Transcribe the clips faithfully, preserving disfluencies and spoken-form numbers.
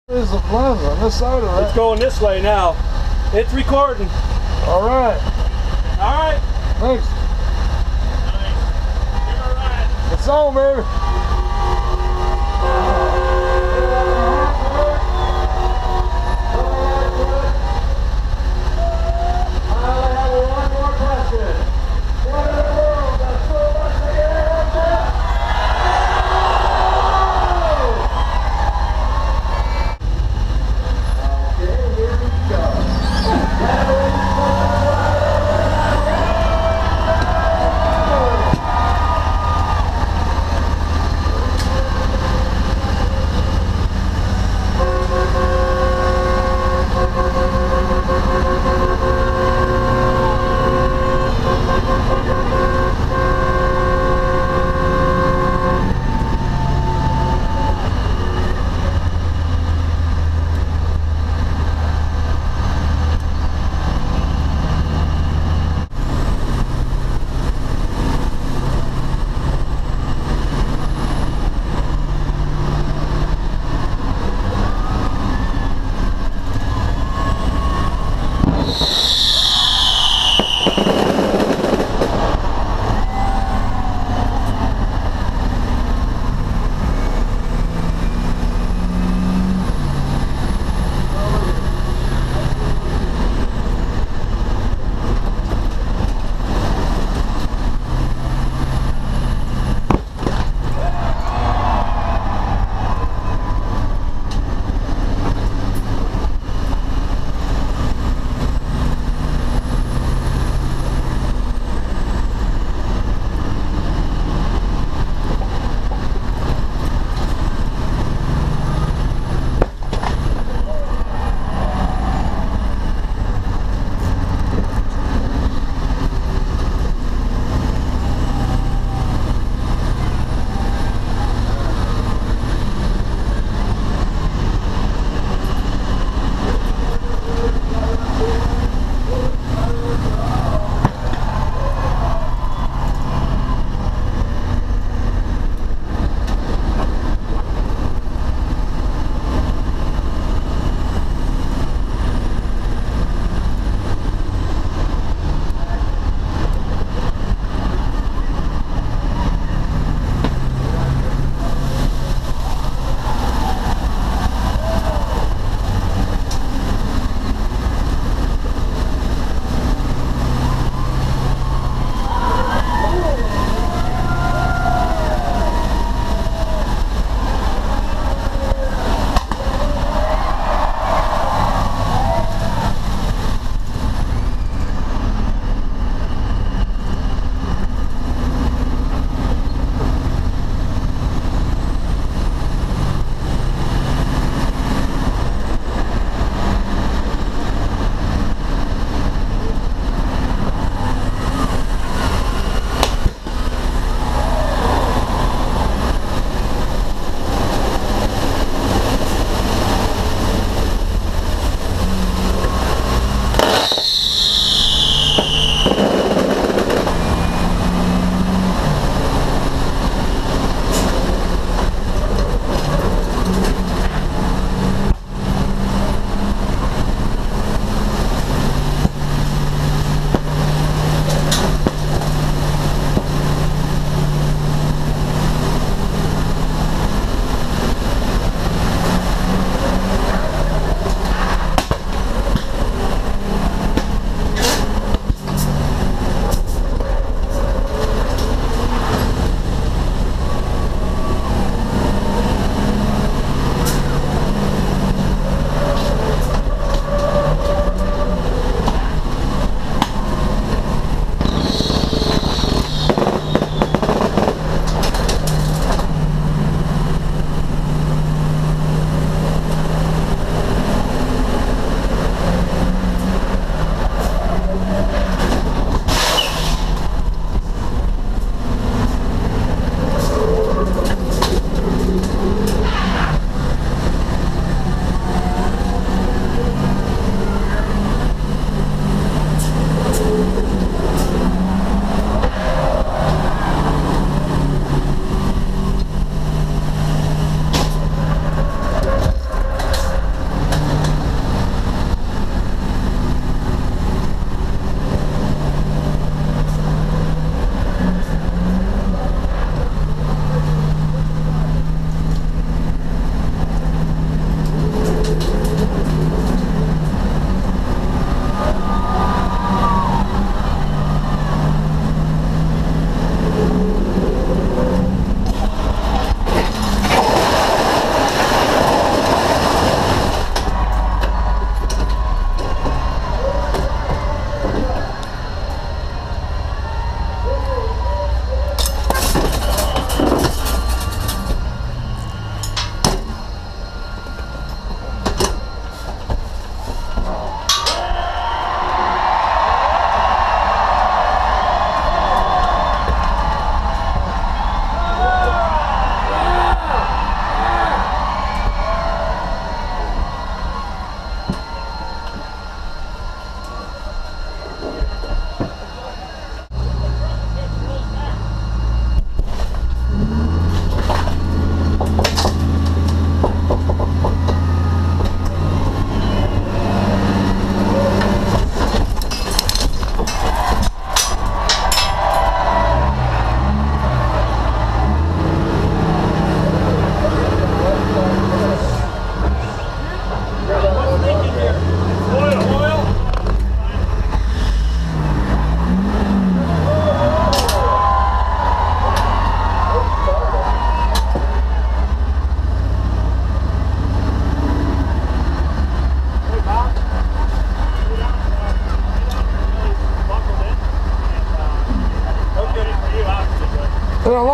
There's the lens on this side of it. It's going this way now. It's recording. All right. All right. Thanks. Nice. It's on, baby.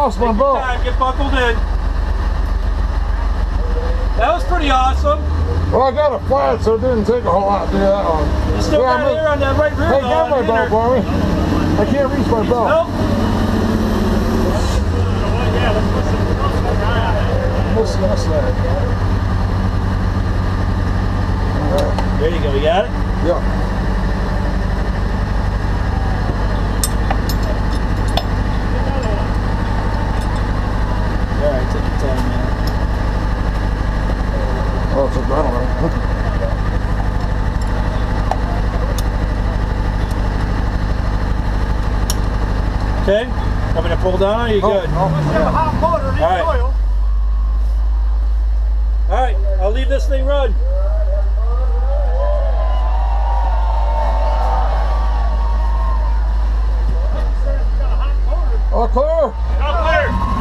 lost my Take your belt. time, get buckled in. That was pretty awesome. Well, I got it flat, so it didn't take a whole lot to do that one. You still Yeah, got I'm air on that right rear Hey, though, got my on belt the for me. I can't reach my belt. Nope. This, this side. Alright. There you go, you got it? Yeah. Alright, take your time, man. Oh, it's adrenaline. Okay, want me to pull down? Are you good? Oh, no. Hot motor, needs Alright. oil. Alright, I'll leave this thing run. All clear. Not clear.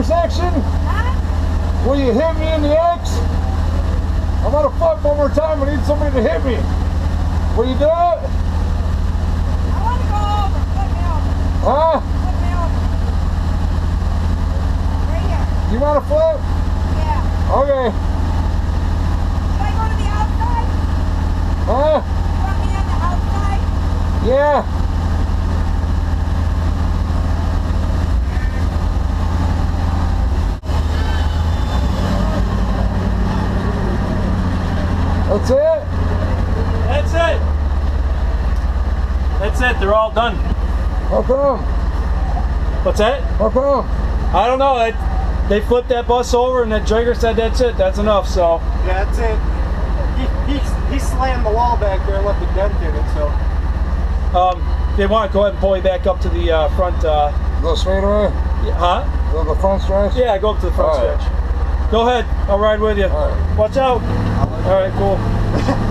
intersection? Huh? Will you hit me in the X? I'm gonna flip one more time. I need somebody to hit me. Will you do it? I want to go over. Flip me over. Huh? Flip me over. Right here. You want to flip? Yeah. Okay. Should I go to the outside? Huh? You want me on the outside? Yeah. That's it? That's it. That's it. They're all done. How come? What's that? How come? I don't know. They, they flipped that bus over, and that Drager said that's it. That's enough. So. Yeah, that's it. He, he, he slammed the wall back there and left a dent in it, so. Um, they want to go ahead and pull you back up to the uh, front. Uh, Go straight away? yeah, huh? Go the front stretch? Yeah, go up to the front All right. stretch. Go ahead. I'll ride with you. All right. Watch out. All right, cool.